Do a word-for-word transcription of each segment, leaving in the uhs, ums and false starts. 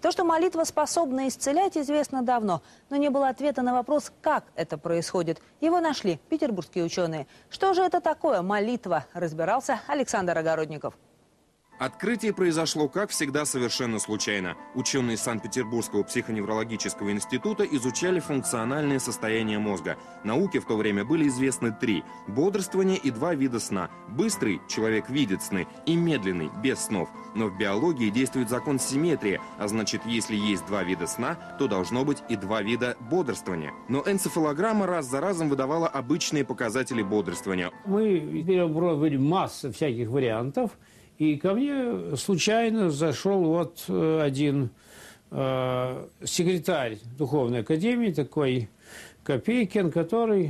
То, что молитва способна исцелять, известно давно. Но не было ответа на вопрос, как это происходит. Его нашли петербургские ученые. Что же это такое молитва? Разбирался Александр Огородников. Открытие произошло, как всегда, совершенно случайно. Ученые Санкт-Петербургского психоневрологического института изучали функциональное состояние мозга. Науке в то время были известны три – бодрствование и два вида сна. Быстрый – человек видит сны, и медленный – без снов. Но в биологии действует закон симметрии, а значит, если есть два вида сна, то должно быть и два вида бодрствования. Но энцефалограмма раз за разом выдавала обычные показатели бодрствования. Мы пробовали массу всяких вариантов. И ко мне случайно зашел вот один э, секретарь Духовной Академии, такой Копейкин, который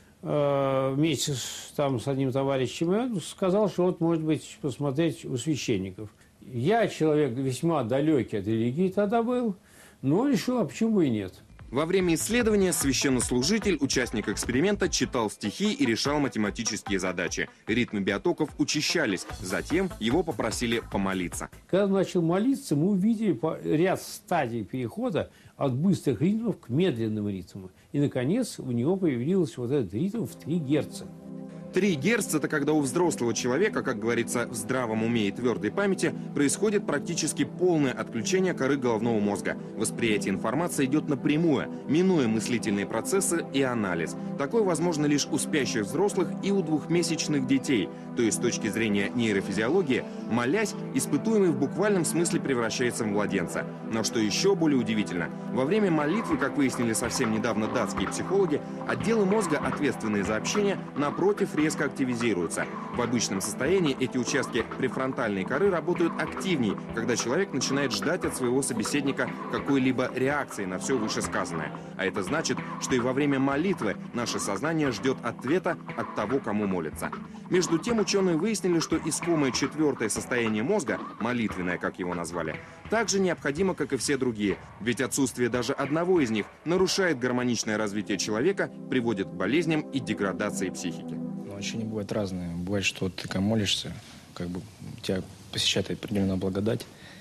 э, вместе с, там, с одним товарищем сказал, что вот, может быть, посмотреть у священников. Я человек весьма далекий от религии тогда был, но решил, а почему и нет. Во время исследования священнослужитель, участник эксперимента, читал стихи и решал математические задачи. Ритмы биотоков учащались, затем его попросили помолиться. Когда он начал молиться, мы увидели ряд стадий перехода от быстрых ритмов к медленным ритмам. И, наконец, у него появился вот этот ритм в три герца. Три герца – это когда у взрослого человека, как говорится, в здравом уме и твердой памяти, происходит практически полное отключение коры головного мозга. Восприятие информации идет напрямую, минуя мыслительные процессы и анализ. Такое возможно лишь у спящих взрослых и у двухмесячных детей. То есть, с точки зрения нейрофизиологии, молясь, испытуемый в буквальном смысле превращается в младенца. Но что еще более удивительно, во время молитвы, как выяснили совсем недавно датские психологи, отделы мозга, ответственные за общение, напротив, резко активизируются. В обычном состоянии эти участки префронтальной коры работают активнее, когда человек начинает ждать от своего собеседника какой-либо реакции на все вышесказанное. А это значит, что и во время молитвы наше сознание ждет ответа от того, кому молится. Между тем, ученые выяснили, что искомое четвертое состояние мозга, молитвенное, как его назвали, также необходимо, как и все другие. Ведь отсутствие даже одного из них нарушает гармоничное развитие человека, приводит к болезням и деградации психики. Ощущения бывают разные. Бывает, что ты как молишься, как бы тебя посещает определенная благодать,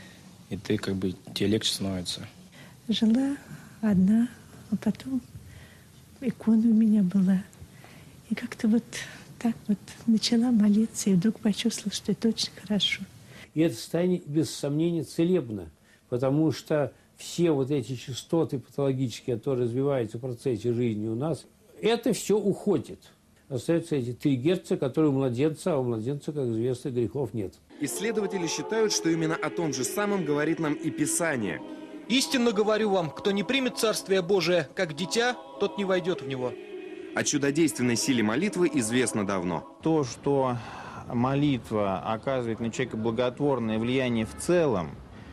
и ты как бы тебе легче становится. Жила одна, а потом икона у меня была. И как-то вот так вот начала молиться, и вдруг почувствовала, что это очень хорошо. И это состояние, без сомнения, целебно, потому что все вот эти частоты патологические, которые развиваются в процессе жизни у нас, это все уходит. Остаются эти три герца, которые у младенца, а у младенца, как известно, грехов нет. Исследователи считают, что именно о том же самом говорит нам и Писание. «Истинно говорю вам, кто не примет Царствие Божие как дитя, тот не войдет в него». О чудодейственной силе молитвы известно давно. То, что молитва оказывает на человека благотворное влияние в целом,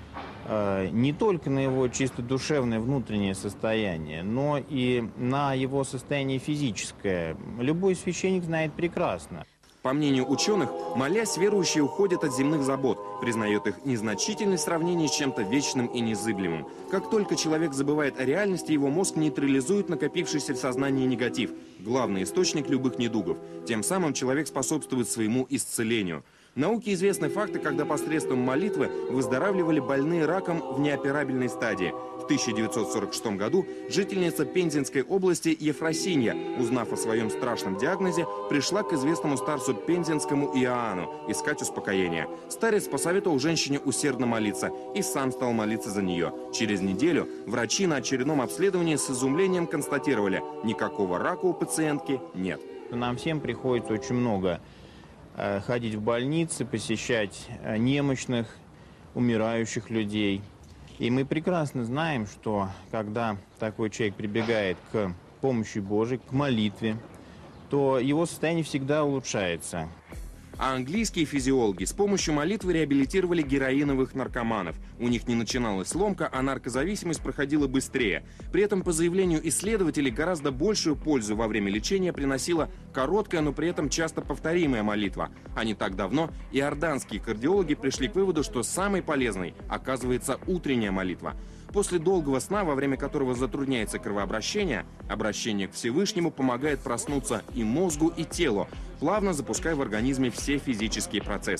не только на его чисто душевное внутреннее состояние, но и на его состояние физическое. Любой священник знает прекрасно. По мнению ученых, молясь, верующие уходят от земных забот, признает их незначительность в сравнении с чем-то вечным и незыблемым. Как только человек забывает о реальности, его мозг нейтрализует накопившийся в сознании негатив, главный источник любых недугов. Тем самым человек способствует своему исцелению. В науке известны факты, когда посредством молитвы выздоравливали больные раком в неоперабельной стадии. В тысяча девятьсот сорок шестом году жительница Пензенской области Ефросинья, узнав о своем страшном диагнозе, пришла к известному старцу Пензенскому Иоанну искать успокоения. Старец посоветовал женщине усердно молиться и сам стал молиться за нее. Через неделю врачи на очередном обследовании с изумлением констатировали: никакого рака у пациентки нет. Нам всем приходится очень много ходить в больницы, посещать немощных, умирающих людей. И мы прекрасно знаем, что когда такой человек прибегает к помощи Божией, к молитве, то его состояние всегда улучшается. А английские физиологи с помощью молитвы реабилитировали героиновых наркоманов. У них не начиналась ломка, а наркозависимость проходила быстрее. При этом, по заявлению исследователей, гораздо большую пользу во время лечения приносила короткая, но при этом часто повторимая молитва. А не так давно иорданские кардиологи пришли к выводу, что самой полезной оказывается утренняя молитва. После долгого сна, во время которого затрудняется кровообращение, обращение к Всевышнему помогает проснуться и мозгу, и телу, плавно запуская в организме все физические процессы.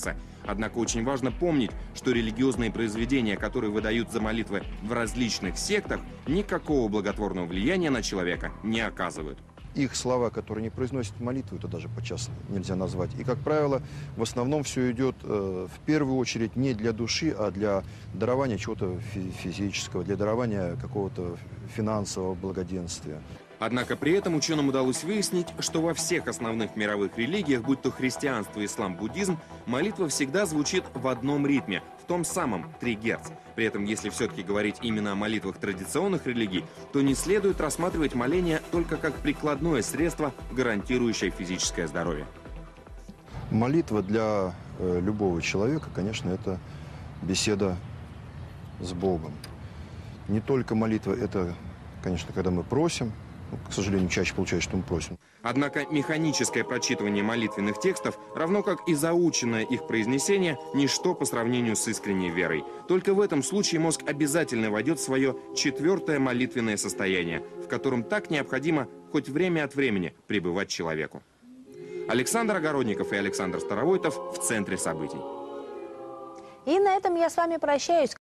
Однако очень важно помнить, что религиозные произведения, которые выдают за молитвы в различных сектах, никакого благотворного влияния на человека не оказывают. Их слова, которые не произносят молитву, это даже подчас нельзя назвать. И, как правило, в основном все идет э, в первую очередь не для души, а для дарования чего-то физического, для дарования какого-то финансового благоденствия. Однако при этом ученым удалось выяснить, что во всех основных мировых религиях, будь то христианство, ислам, буддизм, молитва всегда звучит в одном ритме, в том самом три герца. При этом, если все-таки говорить именно о молитвах традиционных религий, то не следует рассматривать моление только как прикладное средство, гарантирующее физическое здоровье. Молитва для э, любого человека, конечно, это беседа с Богом. Не только молитва, это, конечно, когда мы просим. К сожалению, чаще получается, что мы просим. Однако механическое прочитывание молитвенных текстов, равно как и заученное их произнесение, ничто по сравнению с искренней верой. Только в этом случае мозг обязательно войдет в свое четвертое молитвенное состояние, в котором так необходимо хоть время от времени пребывать человеку. Александр Огородников и Александр Старовойтов в центре событий. И на этом я с вами прощаюсь.